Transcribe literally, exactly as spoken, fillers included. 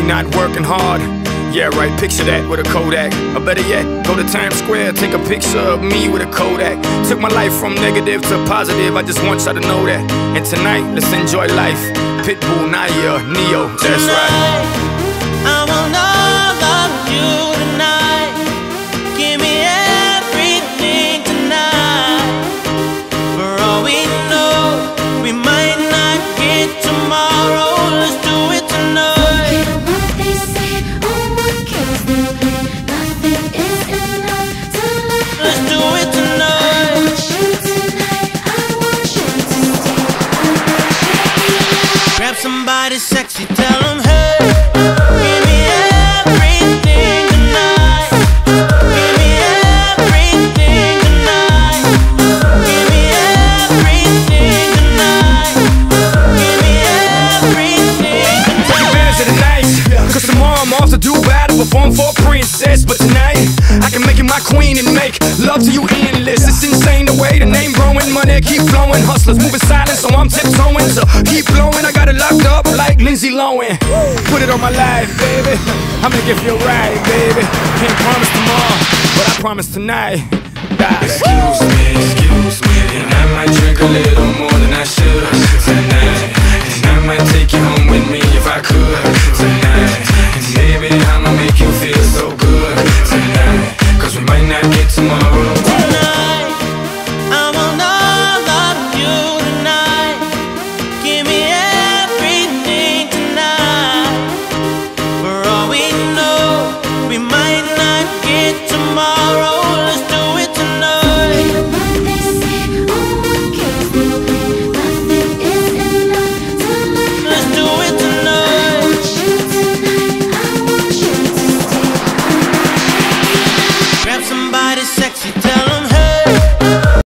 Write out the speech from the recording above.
not working hard. Yeah, right, picture that with a Kodak. Or better yet, go to Times Square, take a picture of me with a Kodak. Took my life from negative to positive, I just want y'all to know that. And tonight, let's enjoy life. Pitbull, Naya, Neo, that's right. I want all of you tonight. Give me everything tonight. For all we know, we might not get tomorrow. Let's do it tonight. Somebody sexy, tell them, hey, give me everything tonight. Give me everything tonight. Give me everything tonight. Give me everything tonight. Take advantage of the night, cause tomorrow I'm off to do battle, perform for a princess. But tonight, I can make you my queen and make love to you endless. It's insane the way the name growing, money keep flowing. Hustlers moving silent, so I'm tiptoeing. So keep blowing, I got it locked up like Lindsay Lohan. Put it on my life, baby, I'ma give you a ride, baby. Can't promise tomorrow, but I promise tonight. Die. Excuse me, excuse me, and I might drink a little more than I should tonight. And I might take you home with me if I could tonight. And baby, I'ma make you feel so good tonight, cause we might not get tomorrow. Tonight, I want all of you tonight. Give me everything tonight. For all we know, we might not get tomorrow. Let's do it tonight. Let's do it tonight. Grab somebody sexy, tell